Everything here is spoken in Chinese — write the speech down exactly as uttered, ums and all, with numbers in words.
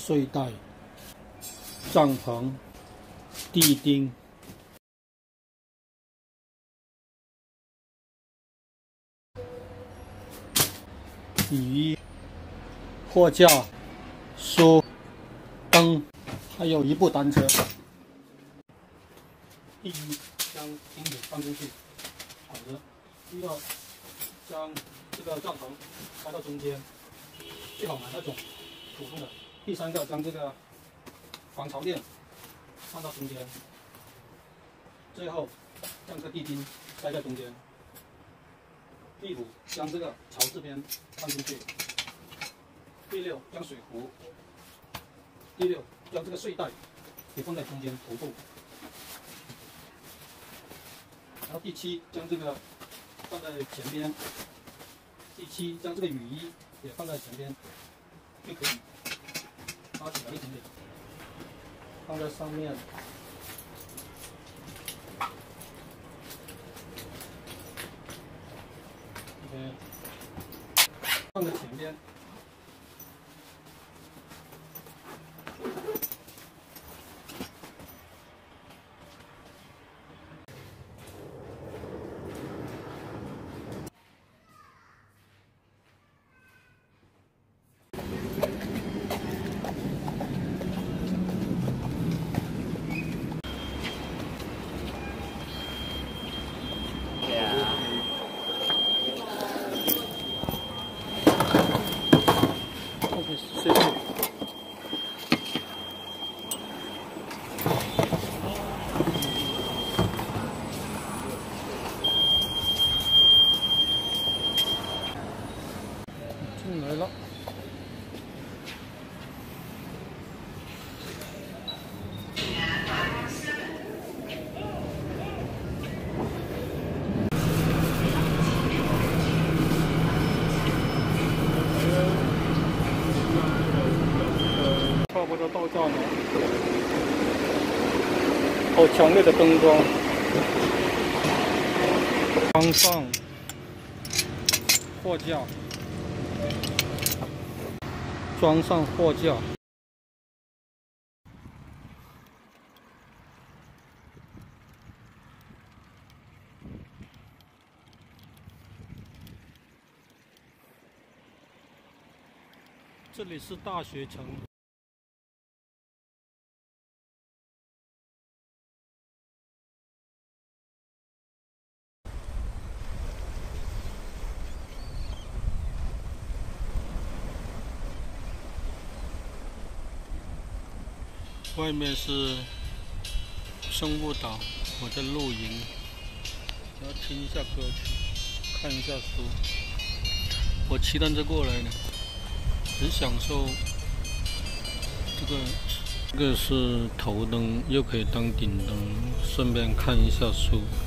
睡袋、帐篷、地钉、雨衣、货架、书、灯，还有一部单车。第一，将钉子放进去，好的。第二，将这个帐篷开到中间，最好买那种普通的。第三个，将这个防潮垫放到中间，最后将这个地钉塞在中间。第五，将这个槽这边放进去。第六，将水壶。第六，将这个睡袋也放在中间头部。然后第七，将这个放在前边。第七，将这个雨衣也放在前边，就可以拉起来一点点，放在上面。OK， 放在前边。谢谢。进来了。差不多到站了，好强烈的灯光，装上货架，装上货架。这里是大学城。外面是生物岛，我在露营，要听一下歌曲，看一下书。我骑单车过来的，很享受。这个这个是头灯，又可以当顶灯，顺便看一下书。